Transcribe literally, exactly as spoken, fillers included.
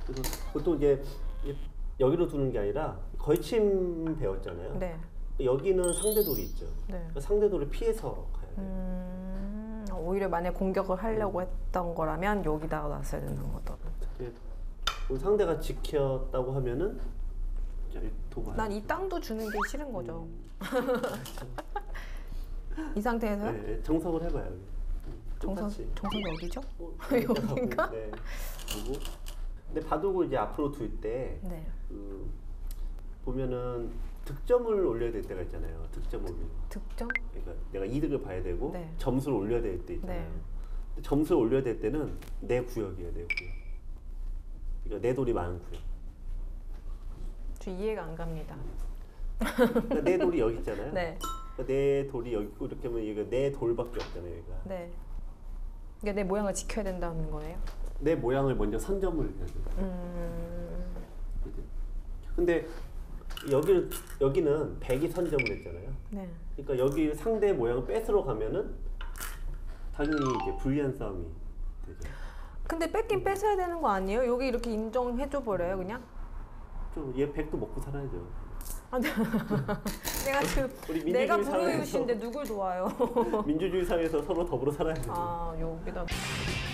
그래서 보통 이제 여기로 두는 게 아니라 걸침 배웠잖아요. 네. 여기는 상대돌이 있죠. 네. 그러니까 상대돌을 피해서 가야 돼요. 음, 오히려 만약 공격을 하려고 음. 했던 거라면 여기다가 놨어야 되는 거다. 상대가 지켰다고 하면은 도발. 난 이 땅도 주는 게 싫은 거죠. 음. 이 상태에서요? 네, 정석을 해봐요. 정석, 정석이 어디죠? 어, 여긴가? 네. 그리고 근데 바둑을 이제 앞으로 둘 때 네. 그, 보면은 득점을 올려야 될 때가 있잖아요. 득점을. 득점? 그러니까 내가 이득을 봐야 되고 네. 점수를 올려야 될 때 있잖아요. 네. 근데 점수를 올려야 될 때는 내 구역이에요, 내 구역. 그러니까 내 돌이 많은 구역. 저 이해가 안 갑니다. 그러니까 내 돌이 여기 있잖아요. 네. 그러니까 내 돌이 여기 있고 이렇게 하면 이거 내 돌밖에 없잖아요, 여기가. 네. 그러니까 내 모양을 지켜야 된다는 거예요? 내 모양을 먼저 선점을 해야 돼요. 음... 그죠? 근데 여기는 여기는 백이 선점을 했잖아요. 네. 그러니까 여기 상대 모양을 뺏으러 가면은 당연히 이제 불리한 싸움이 되죠. 근데 뺏긴 뺏어야 되는 거 아니에요? 여기 이렇게 인정해줘 버려요, 그냥? 좀 얘 백도 먹고 살아야죠. 아, 네. 내가 지금 우리 내가 민주주의 부르유신데 누굴 도와요? 민주주의 사회에서 서로 더불어 살아야죠. 아, 여기다.